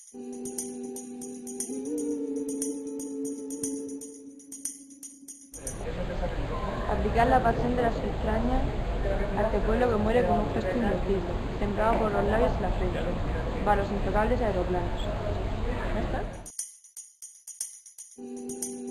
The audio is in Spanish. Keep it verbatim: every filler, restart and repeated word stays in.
Aplicar la pasión de las extrañas a este pueblo que muere con un gesto indeciso, sembrado por los labios y la frente, para los intocables aeroplanos. ¿Ya está?